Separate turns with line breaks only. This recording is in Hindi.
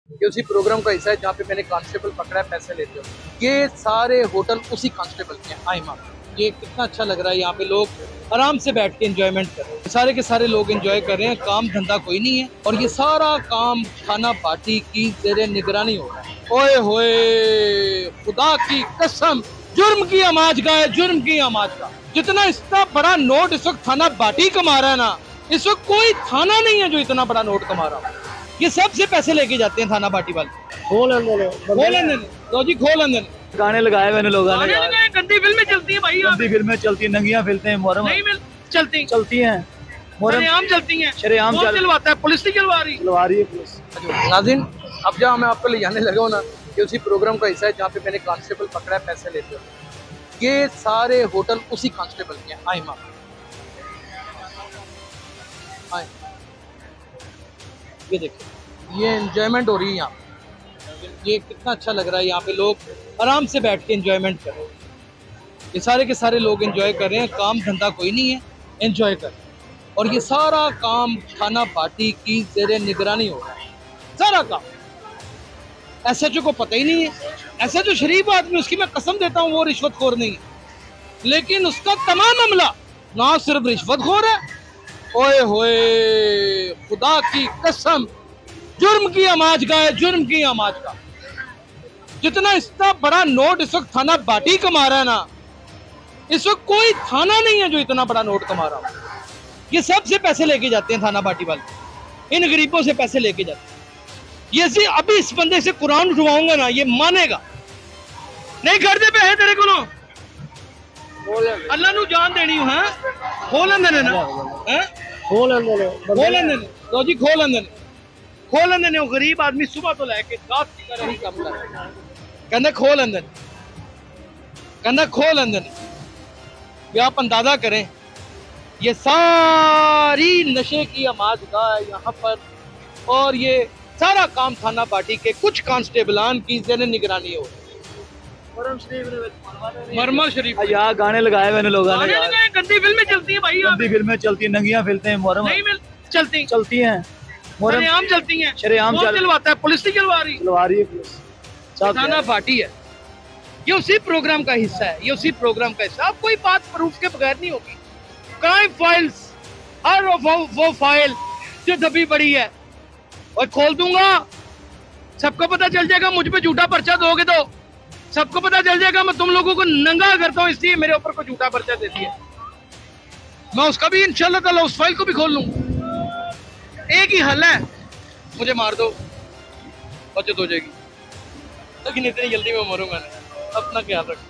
ये उसी प्रोग्राम का हिस्सा है जहाँ पे मैंने कांस्टेबल पकड़ा है पैसे लेते हो। ये सारे होटल उसी कांस्टेबल के हैं। आइमा, ये कितना अच्छा लग रहा है, यहाँ पे लोग आराम से बैठ के एंजॉयमेंट कर रहे हैं। सारे के सारे लोग एंजॉय कर रहे हैं, काम धंधा कोई नहीं है और ये सारा काम थाना पार्टी की जेरे निगरानी हो रहा है। ओए होए, खुदा की कसम, जुर्म की आमाज का है, जुर्म की आमाज का। जितना इतना बड़ा नोट इस वक्त थाना बाटी कमा रहा है ना, इस वक्त कोई थाना नहीं है जो इतना बड़ा नोट कमा रहा है। ये सबसे पैसे लेके जाते हैं थाना बाटी वाले। खोल अंदर तो जी, खोल अंदर।
गाने लगाए मैंने लोगों ने,
गंदी फिल्में चलती है भाई,
गंदी फिल्में चलती हैं, नंगियां फिल्में मुहर्रम चलती हैं,
शरेआम चलती हैं,
शरेआम
चलवाता है, पुलिस नहीं चलवा
रही है पुलिस।
नाज़रीन, अब जहाँ मैं आपको ले जाने लगा हूँ ना, ये उसी प्रोग्राम का हिस्सा है जहाँ पे मैंने कांस्टेबल पकड़ा है पैसे लेते हो। ये सारे होटल उसी कांस्टेबल के हैं। आइमा, ये देखिए, ये एंजॉयमेंट हो रही है यहाँ। ये कितना अच्छा लग रहा है, यहाँ पे लोग आराम से बैठ के एंजॉयमेंट कर रहे हैं। ये सारे के सारे लोग एंजॉय कर रहे हैं, काम धंधा कोई नहीं है, एंजॉय कर रहे हैं। और ये सारा काम थाना पार्टी की जेरे निगरानी हो रहा है, सारा काम। SHO को पता ही नहीं है। SHO शरीफ आदमी, उसकी मैं कसम देता हूँ वो रिश्वतखोर नहीं है, लेकिन उसका तमाम अमला ना सिर्फ रिश्वतखोर है। ओए होए, खुदा की कसम, जुर्म की आमाज का है, जुर्म की आमाज का। जितना इतना बड़ा नोट इस वक्त थाना बाटी कमा रहा है ना, इस वक्त कोई थाना नहीं है जो इतना बड़ा नोट कमा रहा है। ये सबसे पैसे लेके जाते हैं थाना बाटी वाले, इन गरीबों से पैसे लेके जाते हैं। ये सी अभी इस बंदे से कुरान उठवाऊंगा ना, ये मानेगा नहीं। कर दे पे है तेरे को, अल्लाह नू जान देनी है। खोल अंदर ना, खोल अंदर तो जी, खोल अंदर, खोल अंदर ने। गरीब आदमी सुबह तो लेके रात की तरह ही काम कर रहा है। कहना खोल अंदर, कहना खोल अंदर। ये आप अंदाजा करें, ये सारी नशे की आमाज गाह है यहाँ पर, और ये सारा काम थाना पार्टी के कुछ कांस्टेबलान की जेर निगरानी हो। मरमर शरीफ
यहाँ गाने लगाए मैंने लोगों ने,
गंदी फिल्में चलती हैं भाई,
गंदी फिल्में चलती हैं, नंगियां फिल्में मुहर्रम चलती हैं,
शरेआम चलती हैं,
शरेआम
चलवाता है, पुलिस नहीं चलवा रही
है पुलिस।
थाना पार्टी है। ये उसी प्रोग्राम का हिस्सा है, ये उसी प्रोग्राम का हिस्सा। अब कोई बात प्रूफ के बगैर नहीं होगी। क्राइम फाइल्स, हर वो फाइल जो दबी पड़ी है और खोल दूंगा, सबको पता चल जाएगा। मुझ पे झूठा पर्चा दोगे तो सबको पता चल जाएगा। मैं तुम लोगों को नंगा करता हूँ, इसलिए मेरे ऊपर कोई झूठा पर्चा देती है। मैं उसका भी इंशाल्लाह ताला उस फाइल को भी खोल लूंगा। एक ही हल है, मुझे मार दो, बचत हो जाएगी। लेकिन इतनी जल्दी मैं मरूंगा नहीं। अपना ख्याल रखो।